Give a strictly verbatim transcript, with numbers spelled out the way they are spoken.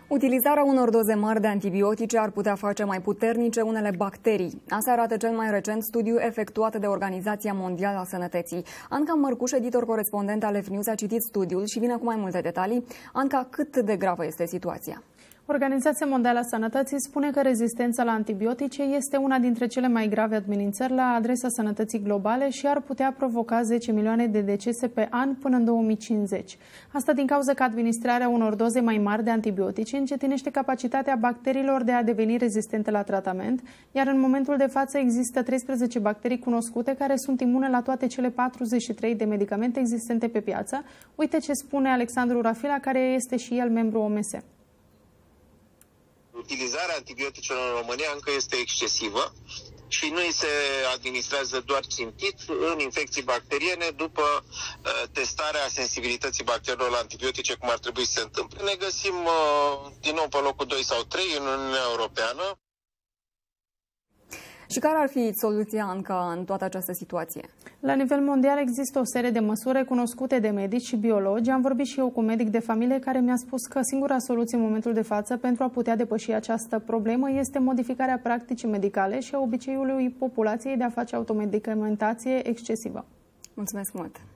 Utilizarea unor doze mari de antibiotice ar putea face mai puternice unele bacterii. Asta arată cel mai recent studiu efectuat de Organizația Mondială a Sănătății. Anca Mărcuș, editor corespondent al F News, a citit studiul și vine cu mai multe detalii. Anca, cât de gravă este situația? Organizația Mondială a Sănătății spune că rezistența la antibiotice este una dintre cele mai grave amenințări la adresa sănătății globale și ar putea provoca zece milioane de decese pe an până în două mii cincizeci. Asta din cauza că administrarea unor doze mai mari de antibiotice încetinește capacitatea bacteriilor de a deveni rezistente la tratament, iar în momentul de față există treisprezece bacterii cunoscute care sunt imune la toate cele patruzeci și trei de medicamente existente pe piață. Uite ce spune Alexandru Rafila, care este și el membru O M S. Utilizarea antibioticelor în România încă este excesivă și nu îi se administrează doar țintit în infecții bacteriene după uh, testarea sensibilității bacteriilor la antibiotice, cum ar trebui să se întâmple. Ne găsim uh, din nou pe locul doi sau trei în Uniunea Europeană. Și care ar fi soluția, Anca, în toată această situație? La nivel mondial există o serie de măsuri cunoscute de medici și biologi. Am vorbit și eu cu un medic de familie care mi-a spus că singura soluție în momentul de față pentru a putea depăși această problemă este modificarea practicii medicale și a obiceiului populației de a face automedicamentație excesivă. Mulțumesc mult!